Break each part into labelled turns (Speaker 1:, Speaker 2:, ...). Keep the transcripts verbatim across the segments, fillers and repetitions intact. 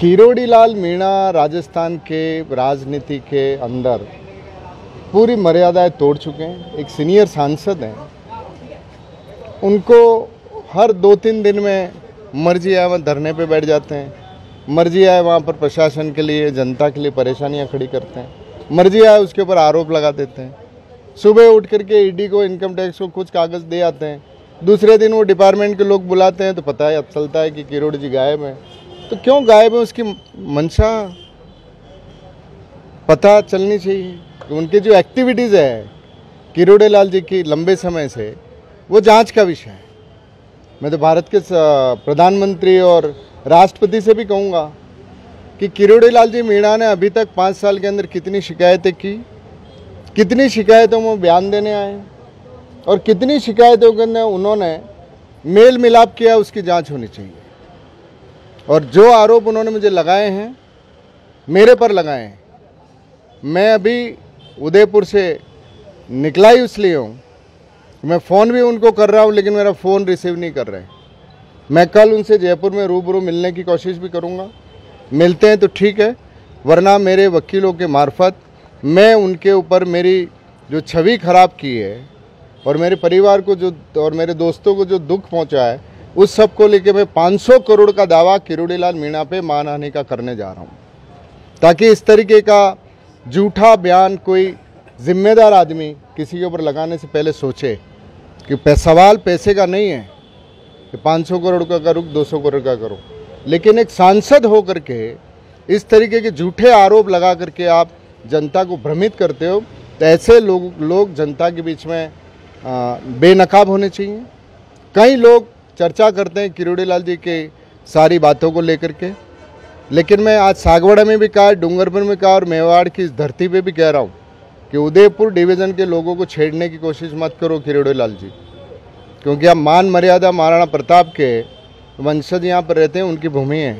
Speaker 1: किरोड़ी लाल मीणा राजस्थान के राजनीति के अंदर पूरी मर्यादाएं तोड़ चुके हैं। एक सीनियर सांसद हैं, उनको हर दो तीन दिन में मर्जी आए वहाँ धरने पे बैठ जाते हैं, मर्जी आए वहाँ पर प्रशासन के लिए जनता के लिए परेशानियाँ खड़ी करते हैं, मर्जी आए उसके ऊपर आरोप लगा देते हैं। सुबह उठ करके ईडी को, इनकम टैक्स को कुछ कागज़ दे आते हैं, दूसरे दिन वो डिपार्टमेंट के लोग बुलाते हैं तो पता है अब चलता है कि किरोड़ी जी गायब हैं। तो क्यों गायब है उसकी मंशा पता चलनी चाहिए कि उनकी जो एक्टिविटीज़ है किरोड़ी लाल जी की लंबे समय से, वो जांच का विषय है। मैं तो भारत के प्रधानमंत्री और राष्ट्रपति से भी कहूँगा कि किरोड़ी लाल जी मीणा ने अभी तक पाँच साल के अंदर कितनी शिकायतें की, कितनी शिकायतों में बयान देने आए और कितनी शिकायतों के अंदर उन्होंने मेल मिलाप किया, उसकी जांच होनी चाहिए। और जो आरोप उन्होंने मुझे लगाए हैं, मेरे पर लगाए हैं, मैं अभी उदयपुर से निकला ही इसलिए हूँ, मैं फ़ोन भी उनको कर रहा हूँ लेकिन मेरा फ़ोन रिसीव नहीं कर रहे। मैं कल उनसे जयपुर में रूबरू मिलने की कोशिश भी करूँगा, मिलते हैं तो ठीक है, वरना मेरे वकीलों के मार्फत मैं उनके ऊपर मेरी जो छवि खराब की है और मेरे परिवार को जो और मेरे दोस्तों को जो दुख पहुंचा है, उस सब को लेके मैं पाँच सौ करोड़ का दावा किरोड़ी लाल मीणा पे मानहानि का करने जा रहा हूं, ताकि इस तरीके का झूठा बयान कोई जिम्मेदार आदमी किसी के ऊपर लगाने से पहले सोचे कि पै, सवाल पैसे का नहीं है कि पाँच सौ करोड़ का करूँ, दो सौ करोड़ का करूँ, लेकिन एक सांसद हो करके इस तरीके के झूठे आरोप लगा करके आप जनता को भ्रमित करते हो, तो ऐसे लोग लोग जनता के बीच में आ, बेनकाब होने चाहिए। कई लोग चर्चा करते हैं किरोड़ी लाल जी के सारी बातों को लेकर के, लेकिन मैं आज सागवाड़ा में भी कहा, डूंगरपुर में कहा और मेवाड़ की इस धरती पे भी कह रहा हूँ कि उदयपुर डिवीज़न के लोगों को छेड़ने की कोशिश मत करो किरोड़ी लाल जी, क्योंकि आप मान मर्यादा महाराणा प्रताप के वंशज यहाँ पर रहते हैं, उनकी भूमि है।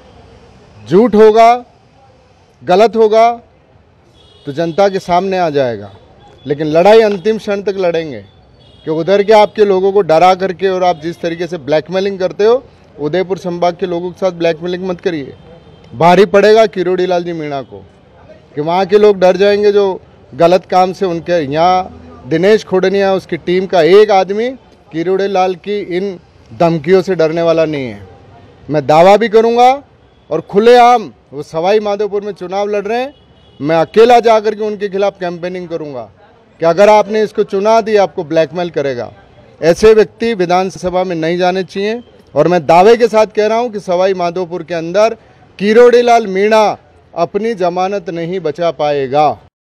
Speaker 1: झूठ होगा, गलत होगा तो जनता के सामने आ जाएगा, लेकिन लड़ाई अंतिम क्षण तक लड़ेंगे। कि उधर के आपके लोगों को डरा करके और आप जिस तरीके से ब्लैकमेलिंग करते हो, उदयपुर संभाग के लोगों के साथ ब्लैकमेलिंग मत करिए। भारी पड़ेगा किरोड़ी लाल जी मीणा को, कि वहाँ के लोग डर जाएंगे जो गलत काम से उनके। यहाँ दिनेश खोडनिया उसकी टीम का एक आदमी किरोड़ी लाल की इन धमकियों से डरने वाला नहीं है। मैं दावा भी करूँगा और खुलेआम वो सवाई माधोपुर में चुनाव लड़ रहे हैं, मैं अकेला जा कर के उनके खिलाफ कैंपेनिंग करूँगा कि अगर आपने इसको चुना दी आपको ब्लैकमेल करेगा। ऐसे व्यक्ति विधानसभा में नहीं जाने चाहिए। और मैं दावे के साथ कह रहा हूं कि सवाई माधोपुर के अंदर किरोड़ी लाल मीणा अपनी जमानत नहीं बचा पाएगा।